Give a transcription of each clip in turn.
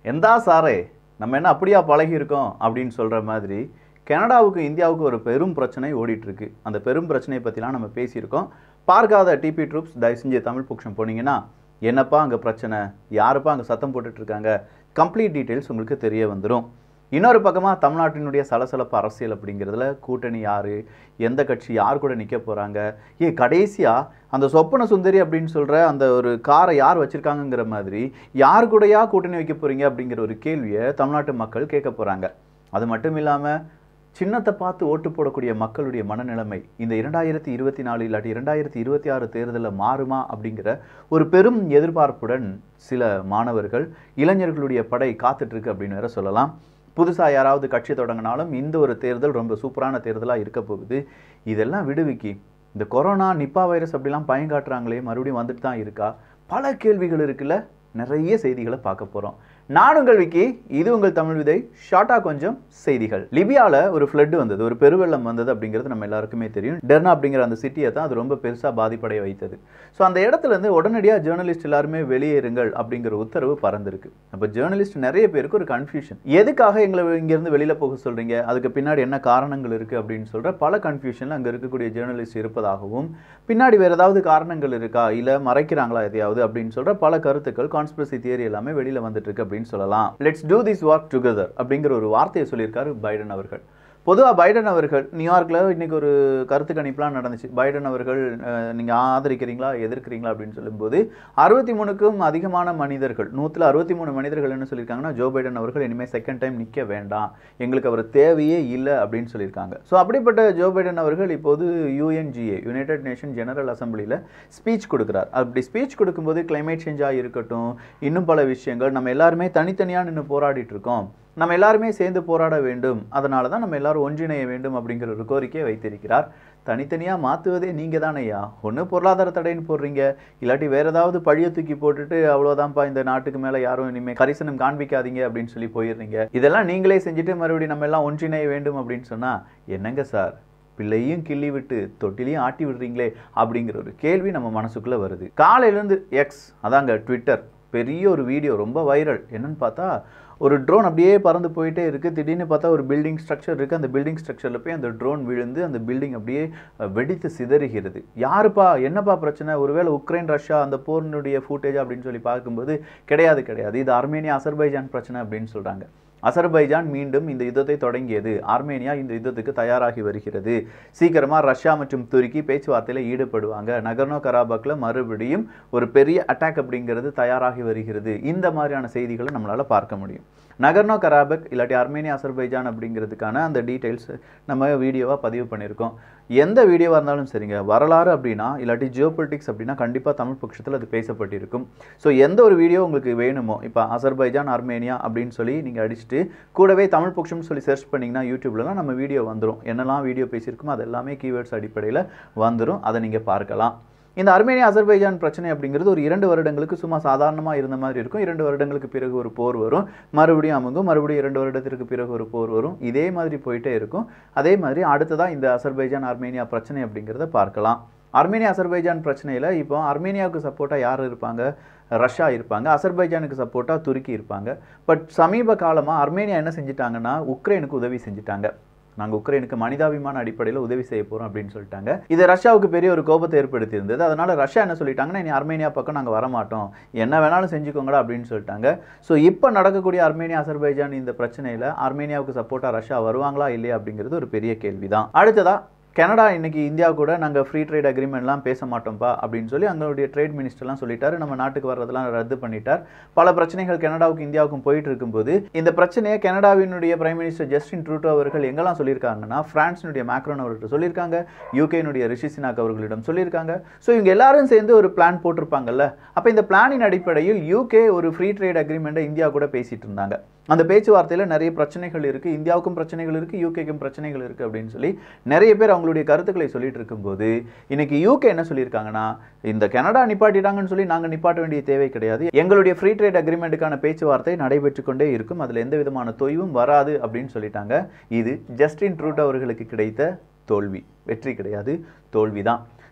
எந்தா சாரே நம்ம என்ன அப்படியா பழகி இருக்கோம் அப்படின்னு சொல்ற மாதிரி கனடாவுக்கு இந்தியாவுக்கு ஒரு பெரும் பிரச்சனை ஓடிட்டு இருக்கு. அந்த பெரும் பிரச்சனையை பத்திலாம் நம்ம பேசியிருக்கோம். பார்க்காத டிபி ட்ரூப்ஸ் தயவு செஞ்சு தமிழ் பொக்ஷம் போனீங்கன்னா என்னப்பா அங்கே பிரச்சனை, யாருப்பா அங்கே சத்தம் போட்டுட்டு இருக்காங்க, கம்ப்ளீட் டீட்டெயில்ஸ் உங்களுக்கு தெரிய வந்துடும். இன்னொரு பக்கமாக தமிழ்நாட்டினுடைய சலசலப்பு அரசியல் அப்படிங்கிறதுல கூட்டணி யார், எந்த கட்சி யார் கூட நிற்க போகிறாங்க, கடைசியாக அந்த சொப்பன சுந்தரி அப்படின்னு சொல்கிற அந்த ஒரு காரை யார் வச்சுருக்காங்கங்கிற மாதிரி யார் கூடயா கூட்டணி வைக்க போகிறீங்க அப்படிங்கிற ஒரு கேள்வியை தமிழ்நாட்டு மக்கள் கேட்க போகிறாங்க. அது மட்டும் இல்லாமல் சின்னத்தை பார்த்து ஓட்டு போடக்கூடிய மக்களுடைய மனநிலைமை இந்த 2024 இல்லாட்டி 2026 தேர்தலில் மாறுமா அப்படிங்கிற ஒரு பெரும் எதிர்பார்ப்புடன் சில மாணவர்கள் இளைஞர்களுடைய படை காத்துட்ருக்கு அப்படின்னு வேற சொல்லலாம். புதுசாக யாராவது கட்சி தொடங்கினாலும் இந்த ஒரு தேர்தல் ரொம்ப சூப்பரான தேர்தலாக இருக்க போகுது. இதெல்லாம் விடுவிக்கி இந்த கொரோனா நிப்பா வைரஸ் அப்படிலாம் பயங்காட்டுறாங்களே மறுபடியும் வந்துட்டு தான் இருக்கா, பல கேள்விகள் இருக்குல்ல. நிறைய செய்திகளை பார்க்க போகிறோம். நான் உங்கள் விக்கி, இது உங்கள் தமிழ் விதை. ஷார்ட்டாக கொஞ்சம் செய்திகள். லிபியாவில் ஒரு ஃப்ளட் வந்தது, ஒரு பெருவெள்ளம் வந்தது அப்படிங்கிறது நம்ம எல்லாருக்குமே தெரியும். டெர்னா அப்படிங்கிற அந்த சிட்டியை தான் அது ரொம்ப பெருசாக பாதிப்படைய வைத்தது. ஸோ அந்த இடத்துலேருந்து உடனடியாக ஜேர்னலிஸ்ட் எல்லாருமே வெளியேறுங்கள் அப்படிங்கிற உத்தரவு பறந்துருக்கு. அப்போ ஜேர்னலிஸ்ட் நிறைய பேருக்கு ஒரு கன்ஃபியூஷன், எதுக்காக எங்களை இங்கேருந்து வெளியில் போக சொல்கிறீங்க, அதுக்கு பின்னாடி என்ன காரணங்கள் இருக்குது அப்படின்னு சொல்கிற பல கன்ஃபியூஷனில் அங்கே இருக்கக்கூடிய ஜேர்னலிஸ்ட் இருப்பதாகவும், பின்னாடி வேறு ஏதாவது காரணங்கள் இருக்கா இல்லை மறைக்கிறாங்களா எதையாவது அப்படின்னு சொல்கிற பல கருத்துக்கள், கான்ஸ்பிரசி தியரி எல்லாமே வெளியில் வந்துட்டு இருக்கு அப்படின்னு சொல்லலாம். Let's do this work together அப்படிங்கிற ஒரு வார்த்தையை சொல்லியிருக்காரு பைடன் அவர்கள். பொதுவாக பைடன் அவர்கள் நியூயார்க்கில் இன்னைக்கு ஒரு கருத்து கணிப்புலாம் நடந்துச்சு. பைடன் அவர்கள் நீங்கள் ஆதரிக்கிறீங்களா எதிர்க்கிறீங்களா அப்படின்னு சொல்லும்போது 63க்கும் அதிகமான மனிதர்கள், 163 மனிதர்கள் என்ன சொல்லியிருக்காங்கன்னா, ஜோ பைடன் அவர்கள் இனிமேல் செகண்ட் டைம் நிற்க வேண்டாம், எங்களுக்கு அவர் தேவையே இல்லை அப்படின்னு சொல்லியிருக்காங்க. ஸோ அப்படிப்பட்ட ஜோ பைடன் அவர்கள் இப்போது UNGA யுனைடெட் நேஷன் ஜெனரல் அசம்பிளியில் ஸ்பீச் கொடுக்குறார். அப்படி ஸ்பீச் கொடுக்கும்போது கிளைமேட் சேஞ்சாக இருக்கட்டும், இன்னும் பல விஷயங்கள், நம்ம எல்லாருமே தனித்தனியாக நின்று போராடிட்டு இருக்கோம், நம்ம எல்லாருமே சேர்ந்து போராட வேண்டும், அதனால தான் நம்ம எல்லாரும் ஒன்றிணைய வேண்டும் அப்படிங்கிற ஒரு கோரிக்கையை வைத்திருக்கிறார். தனித்தனியாக மாற்றுவதே நீங்கள் தானே ஐயா, ஒன்று பொருளாதார தடைன்னு போடுறீங்க, இல்லாட்டி வேறு ஏதாவது பழிய தூக்கி போட்டுட்டு அவ்வளோதான்ப்பா இந்த நாட்டுக்கு மேலே யாரும் இனிமேல் கரிசனம் காண்பிக்காதீங்க அப்படின்னு சொல்லி போயிடுறீங்க. இதெல்லாம் நீங்களே செஞ்சுட்டு மறுபடியும் நம்ம எல்லாம் ஒன்றிணைய வேண்டும் அப்படின்னு சொன்னால் என்னங்க சார், பிள்ளையும் கிள்ளி விட்டு தொட்டிலையும் ஆட்டி விடுறீங்களே அப்படிங்கிற ஒரு கேள்வி நம்ம மனசுக்குள்ளே வருது. காலையிலேருந்து எக்ஸ், அதாங்க ட்விட்டர், பெரிய ஒரு வீடியோ ரொம்ப வைரல். என்னன்னு பார்த்தா ஒரு ட்ரோன் அப்படியே பறந்து போயிட்டே இருக்குது. திடீர்னு பார்த்தா ஒரு பில்டிங் ஸ்ட்ரக்சர் இருக்குது. அந்த பில்டிங் ஸ்ட்ரக்சரில் போய் அந்த ட்ரோன் விழுந்து அந்த பில்டிங் அப்படியே வெடித்து சிதறுகிறது. யாருப்பா என்னப்பா பிரச்சனை, ஒருவேளை உக்ரைன் ரஷ்யா அந்த போரினுடைய ஃபூட்டேஜ் அப்படின்னு சொல்லி பார்க்கும்போது கிடையாது, இது ஆர்மேனியா அசர்பைஜான் பிரச்சனை அப்படின்னு சொல்கிறாங்க. அசர்பைஜான் மீண்டும் இந்த யுத்தத்தை தொடங்கியது, ஆர்மேனியா இந்த யுத்தத்துக்கு தயாராகி வருகிறது, சீக்கிரமாக ரஷ்யா மற்றும் துருக்கி பேச்சுவார்த்தையில் ஈடுபடுவாங்க, நகர்னோ கராபக்கில் மறுபடியும் ஒரு பெரிய அட்டாக் அப்படிங்கிறது தயாராகி வருகிறது. இந்த மாதிரியான செய்திகளை நம்மளால் பார்க்க முடியும். நகர்னோ கராபக் இல்லாட்டி ஆர்மேனியா அசர்பைஜான் அப்படிங்கிறதுக்கான அந்த டீட்டெயில்ஸ் நம்ம வீடியோவாக பதிவு பண்ணியிருக்கோம். எந்த வீடியோவாக இருந்தாலும் சரிங்க, வரலாறு அப்படின்னா இல்லாட்டி ஜியோபொலிட்டிக்ஸ் அப்படின்னா கண்டிப்பாக தமிழ் பட்சத்தில் அது பேசப்பட்டிருக்கும். ஸோ எந்த ஒரு வீடியோ உங்களுக்கு வேணுமோ, இப்போ அசர்பைஜான் ஆர்மேனியா அப்படின்னு சொல்லி நீங்கள் அடிச்சுட்டு கூடவே தமிழ் பட்சம்னு சொல்லி சர்ச் பண்ணிங்கன்னா யூடியூப்லலாம் நம்ம வீடியோ வந்துடும். என்னெல்லாம் வீடியோ பேசியிருக்கோமோ அது எல்லாமே கீவேர்ட்ஸ் அடிப்படையில் வந்துடும், அதை நீங்கள் பார்க்கலாம். இந்த ஆர்மேனியா அசர்பைஜான் பிரச்சனை அப்படிங்கிறது ஒரு 2 வருடங்களுக்கு சும்மா சாதாரணமாக இருந்த மாதிரி இருக்கும். 2 வருடங்களுக்கு பிறகு ஒரு போர் வரும், மறுபடியும் அமுங்கும், மறுபடியும் 2 வருடத்திற்கு பிறகு ஒரு போர் வரும், இதே மாதிரி போயிட்டே இருக்கும். அதே மாதிரி அடுத்ததான் இந்த அசர்பைஜான் ஆர்மேனியா பிரச்சனை அப்படிங்கிறத பார்க்கலாம். ஆர்மேனியா அசர்பைஜான் பிரச்சனையில் இப்போ ஆர்மேனியாவுக்கு சப்போர்ட்டாக யார் இருப்பாங்க, ரஷ்யா இருப்பாங்க, அசர்பைஜானுக்கு சப்போர்ட்டாக துருக்கி இருப்பாங்க. பட் சமீப காலமாக ஆர்மேனியா என்ன செஞ்சுட்டாங்கன்னா உக்ரைனுக்கு உதவி செஞ்சுட்டாங்க. நாங்கள் உக்ரைனுக்கு மனிதாபிமான அடிப்படையில் உதவி செய்ய போகிறோம் அப்படின்னு சொல்லிட்டாங்க. இது ரஷ்யாவுக்கு பெரிய ஒரு கோபத்தை ஏற்படுத்தி இருந்தது. அதனால் ரஷ்யா என்ன சொல்லிட்டாங்கன்னா, இனி ஆர்மேனியா பக்கம் நாங்கள் வரமாட்டோம், என்ன வேணாலும் செஞ்சுக்கோங்கடா அப்படின்னு சொல்லிட்டாங்க. ஸோ இப்போ நடக்கக்கூடிய ஆர்மேனியா அசர்பைஜான் இந்த பிரச்சனையில் ஆர்மேனியாவுக்கு சப்போர்ட்டாக ரஷ்யா வருவாங்களா இல்லையா அப்படிங்கிறது ஒரு பெரிய கேள்வி தான். அடுத்ததாக கனடா இன்னைக்கு இந்தியா கூட நாங்கள் ஃப்ரீ ட்ரேட் அக்ரிமெண்ட்லாம் பேச மாட்டோம்ப்பா அப்படின்னு சொல்லி அங்களுடைய ட்ரேட் மினிஸ்டர்லாம் சொல்லிட்டாரு. நம்ம நாட்டுக்கு வர்றதெல்லாம் ரத்து பண்ணிட்டார். பல பிரச்சனைகள் கனடாவுக்கும் இந்தியாவுக்கும் போயிட்டு இருக்கும்போது இந்த பிரச்சனையை கனடாவினுடைய பிரைம் மினிஸ்டர் ஜஸ்டின் ட்ரூடோ அவர்கள் எங்கெல்லாம் சொல்லியிருக்காங்கன்னா, பிரான்ஸினுடைய மேக்ரோன் அவர்கிட்ட சொல்லியிருக்காங்க, யூகேனுடைய ரிஷி சுனாக் அவர்களிடம் சொல்லியிருக்காங்க. ஸோ இவங்க எல்லாரும் சேர்ந்து ஒரு பிளான் போட்டிருப்பாங்கல்ல. அப்போ இந்த பிளானின் அடிப்படையில் யூகே ஒரு ஃப்ரீ ட்ரேட் அக்ரிமெண்ட்டை இந்தியா கூட பேசிட்டு இருந்தாங்க. அந்த பேச்சுவார்த்தையில் நிறைய பிரச்சனைகள் இருக்குது, இந்தியாவுக்கும் பிரச்சனைகள் இருக்குது, யூகேக்கும் பிரச்சனைகள் இருக்குது அப்படின்னு சொல்லி நிறைய பேர் அவங்களுடைய கருத்துக்களை சொல்லிட்டு இருக்கும்போது இன்னைக்கு யூகே என்ன சொல்லியிருக்காங்கன்னா, இந்த கனடா நிப்பாட்டிட்டாங்கன்னு சொல்லி நாங்கள் நிப்பாட்ட வேண்டிய தேவை கிடையாது, எங்களுடைய ஃப்ரீ ட்ரேட் அக்ரிமெண்ட்டுக்கான பேச்சுவார்த்தை நடைபெற்று கொண்டே இருக்கும், அதில் எந்த விதமான தொய்வும் வராது அப்படின்னு சொல்லிட்டாங்க. இது ஜஸ்டின் ட்ரூடோ அவர்களுக்கு கிடைத்த தோல்வி, வெற்றி கிடையாது, தோல்விதான்.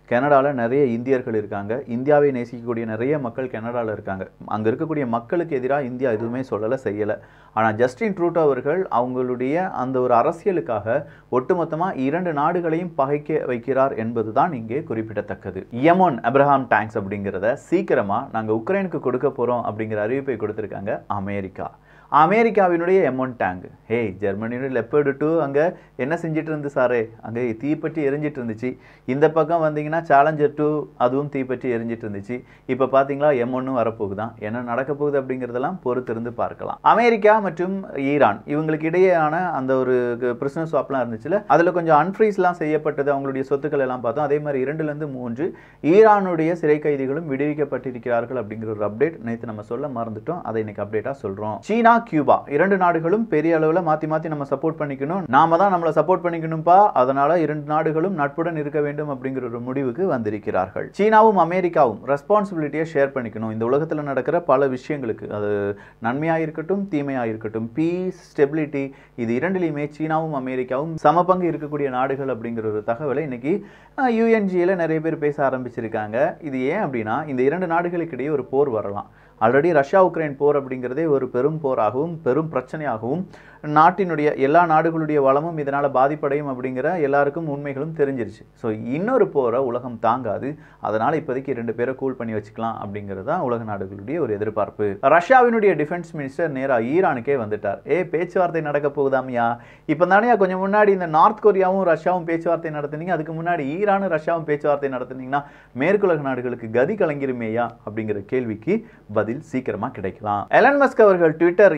கனடாவில் நிறைய இந்தியர்கள் இருக்காங்க, இந்தியாவை நேசிக்கக்கூடிய நிறைய மக்கள் கனடாவில் இருக்காங்க. அங்கே இருக்கக்கூடிய மக்களுக்கு எதிராக இந்தியா எதுவுமே சொல்லலை, செய்யலை. ஆனால் ஜஸ்டின் ட்ரூடோ அவர்கள் அவங்களுடைய அந்த ஒரு அரசியலுக்காக ஒட்டுமொத்தமாக 2 நாடுகளையும் பகைக்க வைக்கிறார் என்பது தான் இங்கே குறிப்பிடத்தக்கது. யமன் அப்ரஹாம் டேங்க்ஸ் அப்படிங்கிறத சீக்கிரமாக நாங்கள் உக்ரைனுக்கு கொடுக்க போகிறோம் அப்படிங்கிற அறிவிப்பை கொடுத்துருக்காங்க அமெரிக்கா. அமெரிக்காவினுடைய M1 டேங்க், ஜெர்மனியோட லெப்பர்டு 2 அங்கே என்ன செஞ்சிட்டு இருந்து சாரே, அங்கே தீப்பற்றி எரிஞ்சிட்டு இருந்துச்சு. இந்த பக்கம் வந்தீங்கன்னா சேலஞ்சர் 2 அதுவும் தீப்பற்றி எரிஞ்சிட்டு இருந்துச்சு. இப்போ பார்த்தீங்களா M1 வரப்போகுதான். என்ன நடக்க போகுது அப்படிங்கிறதெல்லாம் பொறுத்திருந்து பார்க்கலாம். அமெரிக்கா மற்றும் ஈரான் இவங்களுக்கு இடையேயான அந்த ஒரு பிரிசனர் ஸ்வாப்லாம் இருந்துச்சுல, அதில் கொஞ்சம் அன்ஃப்ரீஸ்லாம் செய்யப்பட்டது, அவங்களுடைய சொத்துக்கள் எல்லாம் பார்த்தோம். அதே மாதிரி 2லேருந்து 3 ஈரானுடைய சிறை கைதிகளும் விடுவிக்கப்பட்டிருக்கிறார்கள் அப்படிங்கிற ஒரு அப்டேட் நேற்று நம்ம சொல்ல மறந்துட்டோம். அதை இன்னைக்கு அப்டேட்டாக சொல்கிறோம். சீனா, கியூபா 2 நாடுகளும் பெரிய அளவில் மாற்றி நம்ம சப்போர்ட் பண்ணிக்கணும், நாம தான் நம்மளை சப்போர்ட் பண்ணிக்கணும்பா, அதனால 2 நாடுகளும் நட்புடன் இருக்க வேண்டும் அப்படிங்கிற ஒரு முடிவுக்கு வந்திருக்கிறார்கள். சீனாவும் அமெரிக்காவும் ரெஸ்பான்சிபிலிட்டியை ஷேர் பண்ணிக்கணும். இந்த உலகத்தில் நடக்கிற பல விஷயங்களுக்கு, அது நன்மையாக இருக்கட்டும் தீமையாக இருக்கட்டும், பீஸ், ஸ்டெபிலிட்டி, இது 2லையுமே சீனாவும் அமெரிக்காவும் சமபங்கு இருக்கக்கூடிய நாடுகள் அப்படிங்கிற ஒரு தகவலை இன்னைக்கு UNGA நிறைய பேர் பேச ஆரம்பிச்சிருக்காங்க. இது ஏன் அப்படின்னா, இந்த 2 நாடுகளுக்கு இடையே ஒரு போர் வரலாம். ஆல்ரெடி ரஷ்யா உக்ரைன் போர் அப்படிங்கிறதே ஒரு பெரும் போராகவும் பெரும் பிரச்சனையாகவும், நாட்டினுடைய எல்லா நாடுகளுடைய வளமும் இதனால் பாதிப்படையும் அப்படிங்கிற எல்லாருக்கும் உண்மைகளும் தெரிஞ்சிருச்சு. ஸோ இன்னொரு போரை உலகம் தாங்காது, அதனால் இப்போதைக்கு 2 பேரை கூல் பண்ணி வச்சுக்கலாம் அப்படிங்கிறது தான் உலக நாடுகளுடைய ஒரு எதிர்பார்ப்பு. ரஷ்யாவினுடைய டிஃபென்ஸ் மினிஸ்டர் நேராக ஈரானுக்கே வந்துட்டார். பேச்சுவார்த்தை நடக்க போகுதாமையா, இப்போ தானே கொஞ்சம் முன்னாடி இந்த நார்த் கொரியாவும் ரஷ்யாவும் பேச்சுவார்த்தை நடத்துனீங்க, அதுக்கு முன்னாடி ஈரானும் ரஷ்யாவும் பேச்சுவார்த்தை நடத்துனீங்கன்னா மேற்குலக நாடுகளுக்கு கதி கலங்கிருமேயா அப்படிங்கிற கேள்விக்கு பதில் சீக்கிரமாக கிடைக்கலாம். எலன் மஸ்க் அவர்கள் ட்விட்டர்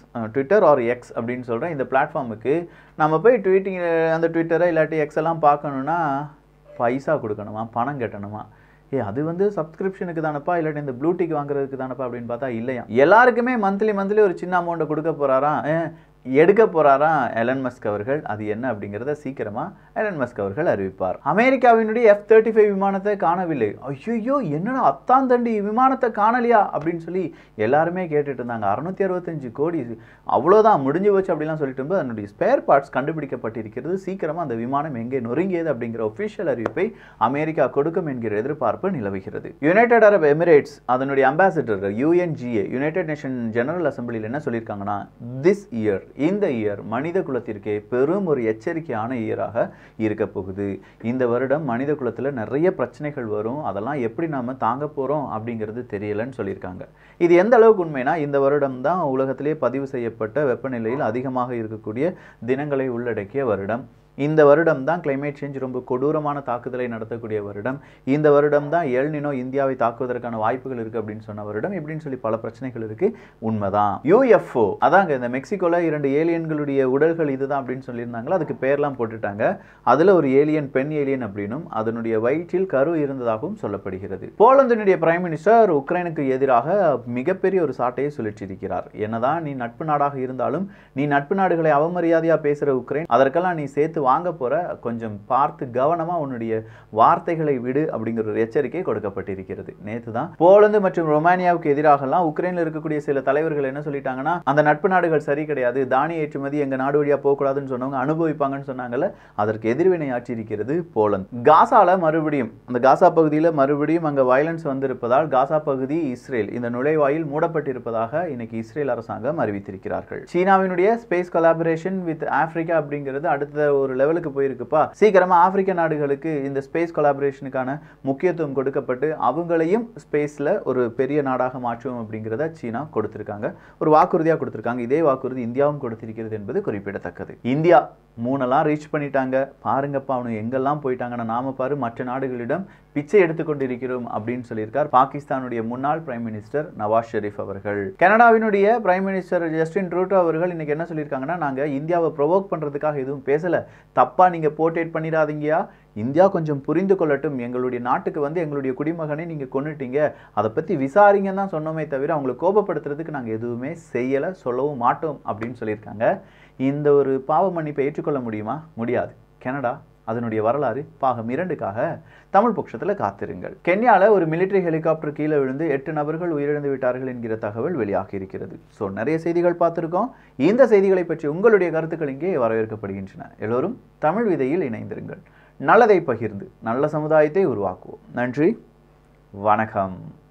ஆர் எக்ஸ் அப்படின்னு சொல்கிற இந்த பிளாட்ஃபார்முக்கு நம்ம போய் அந்த ட்விட்டரை இல்லாட்டி எக்ஸ் எல்லாம் பார்க்கணுன்னா பைசா கொடுக்கணுமா, பணம் கட்டணுமா? அது வந்து சப்ஸ்கிரிப்ஷனுக்கு தானப்பா, இல்லாட்டி இந்த ப்ளூடிக் வாங்குறதுக்கு தானப்பா அப்படின்னு பார்த்தா இல்லையா. எல்லாருக்குமே மந்த்லி ஒரு சின்ன அமௌண்ட்டை கொடுக்க போகிறாராம், எடுக்க போறாராம் எலன் மஸ்க் அவர்கள். அது என்ன அப்படிங்கிறத சீக்கிரமா எலன் மஸ்க் அவர்கள் அறிவிப்பார். அமெரிக்காவினுடைய F-35 விமானத்தை காணவில்லை. ஐயோ, என்னடா அத்தாந்தண்டி விமானத்தை காணலையா அப்படின்னு சொல்லி எல்லாருமே கேட்டுட்டு இருந்தாங்க. 665 கோடி அவ்வளோதான் முடிஞ்சு போச்சு அப்படிலாம் சொல்லிட்டு இருக்கும்போது அதனுடைய ஸ்பேர் பார்ட்ஸ் கண்டுபிடிக்கப்பட்டிருக்கிறது. சீக்கிரமா அந்த விமானம் எங்கே நொறுங்கியது அப்படிங்கிற ஒஃபிஷியல் அறிவிப்பை அமெரிக்கா கொடுக்கும் என்கிற எதிர்பார்ப்பு நிலவுகிறது. யுனைடெட் அரப் எமிரேட்ஸ் அதனுடைய ambassador UNGA, United nation general அசம்பிளியில் என்ன சொல்லியிருக்காங்கன்னா, இந்த இயர் மனித குலத்திற்கே பெரும் ஒரு எச்சரிக்கையான இயராக இருக்க போகுது. இந்த வருடம் மனித குலத்தில் நிறைய பிரச்சனைகள் வரும், அதெல்லாம் எப்படி நாம தாங்க போறோம் அப்படிங்கிறது தெரியலன்னு சொல்லியிருக்காங்க. இது எந்த அளவுக்கு உண்மைனா, இந்த வருடம் தான் உலகத்திலே பதிவு செய்யப்பட்ட வெப்பநிலையில் அதிகமாக இருக்கக்கூடிய தினங்களை உள்ளடக்கிய வருடம். இந்த வருடம் தான் கிளைமேட் சேஞ்ச் ரொம்ப கொடூரமான தாக்குதலை நடத்தக்கூடிய வருடம். இந்த வருடம் தான் எல் நினோ இந்தியாவை தாக்குவதற்கான வாய்ப்புகள் இருக்குது அப்படின்னு சொன்ன வருடம். இப்படின்னு சொல்லி பல பிரச்சனைகள் இருக்குது. உண்மைதான். UFO அதாங்க இந்த மெக்சிகோவில் 2 ஏலியன்களுடைய உடல்கள் இதுதான் அப்படின்னு சொல்லியிருந்தாங்களா, அதுக்கு பேர்லாம் போட்டுட்டாங்க. அதில் ஒரு ஏலியன் பெண் ஏலியன் அப்படின்னும் அதனுடைய வயிற்றில் கரு இருந்ததாகவும் சொல்லப்படுகிறது. போலந்தினுடைய பிரைம் மினிஸ்டர் உக்ரைனுக்கு எதிராக மிகப்பெரிய ஒரு சாட்டையை சுழற்றியிருக்கிறார். என்னதான் நீ நட்பு நாடாக இருந்தாலும், நீ நட்பு நாடுகளை அவமரியாதையாக பேசுகிற உக்ரைன், அதற்கெல்லாம் நீ சேர்த்து வாங்க போற, கொஞ்சம் பார்த்து கவனமா உன்னுடைய வார்த்தைகளை விடு அப்படிங்கிற ஒரு எச்சரிக்கை கொடுக்கப்பட்டிருக்கிறது. நேற்று தான் போலந்து மற்றும் ரொமானியாவுக்கு எதிராகலாம் உக்ரைனில் இருக்கக்கூடிய சில தலைவர்கள் என்ன சொல்லிட்டாங்கன்னா, அந்த நட்பு நாடுகள் சரி கிடையாது, தானிய ஏற்றுமதி எங்க நாடு வழியா போகக்கூடாதுன்னு சொன்னவங்க அனுபவிப்பாங்கன்னு சொன்னாங்கல்ல, அதற்கு எதிர்வினை ஆற்றியிருக்கிறது போலந்து. காசால மறுபடியும் அந்த காசா பகுதியில் மறுபடியும் அங்க வயலன்ஸ் வந்திருப்பதால் காசா பகுதி இஸ்ரேல் இந்த நுழைவாயில் மூடப்பட்டிருப்பதாக இன்னைக்கு இஸ்ரேல் அரசாங்கம் அறிவித்திருக்கிறார்கள். சீனாவினுடைய ஸ்பேஸ் கொலாபரேஷன் வித் ஆப்பிரிக்கா அப்படிங்கிறது அடுத்த ஒரு லெவலுக்கு போயிருக்குப்பா. சீக்கிரமா ஆப்பிரிக்க நாடுகளுக்கு இந்த ஸ்பேஸ் கொலாபரேஷனுக்கான முக்கியத்துவம் கொடுக்கப்பட்டு அவங்களையும் ஸ்பேஸ்ல ஒரு பெரிய நாடாக மாற்றுவோம் அப்படிங்கிறத சீனா கொடுத்திருக்காங்க, ஒரு வாக்குறுதியாக கொடுத்திருக்காங்க. இதே வாக்குறுதி இந்தியாவும் கொடுத்திருக்கிறது என்பது குறிப்பிடத்தக்கது. இந்தியா 3 ரீச் பண்ணிட்டாங்க பாருங்கப்பா, அவனு எங்கெல்லாம் போயிட்டாங்கன்னா நாம பாரு மற்ற நாடுகளிடம் பிச்சை எடுத்துக்கொண்டிருக்கிறோம் அப்படின்னு சொல்லியிருக்கார் பாகிஸ்தானுடைய முன்னாள் பிரைம் மினிஸ்டர் நவாஸ் ஷெரீப் அவர்கள். கனடாவினுடைய பிரைம் மினிஸ்டர் ஜஸ்டின் ட்ரூடோ அவர்கள் இன்னைக்கு என்ன சொல்லியிருக்காங்கன்னா, நாங்க இந்தியாவை ப்ரொவோக் பண்றதுக்காக எதுவும் பேசல, தப்பா நீங்க போர்ட்ரேட் பண்ணிடாதீங்கயா, இந்தியா கொஞ்சம் புரிந்து கொள்ளட்டும், எங்களுடைய நாட்டுக்கு வந்து எங்களுடைய குடிமகனை நீங்க கொன்னுட்டீங்க, அதை பத்தி விசாரிங்கன்னு தான் சொன்னோமே தவிர அவங்களை கோபப்படுத்துறதுக்கு நாங்க எதுவுமே செய்யல, சொல்லவும் மாட்டோம் அப்படின்னு சொல்லியிருக்காங்க. இந்த ஒரு பாவ மன்னிப்பை ஏற்றுக்கொள்ள முடியுமா? முடியாது. கனடா அதனுடைய வரலாறு பாகம் 2க்காக தமிழ் பட்சத்தில் காத்திருங்கள். கென்யால ஒரு மிலிட்டரி ஹெலிகாப்டர் கீழே விழுந்து 8 நபர்கள் உயிரிழந்து விட்டார்கள் என்கிற தகவல் வெளியாகி இருக்கிறது. ஸோ நிறைய செய்திகள் பார்த்துருக்கோம். இந்த செய்திகளை பற்றி உங்களுடைய கருத்துக்கள் இங்கே வரவேற்கப்படுகின்றன. எல்லோரும் தமிழ் விதையில் இணைந்திருங்கள். நல்லதை பகிர்ந்து நல்ல சமுதாயத்தை உருவாக்குவோம். நன்றி, வணக்கம்.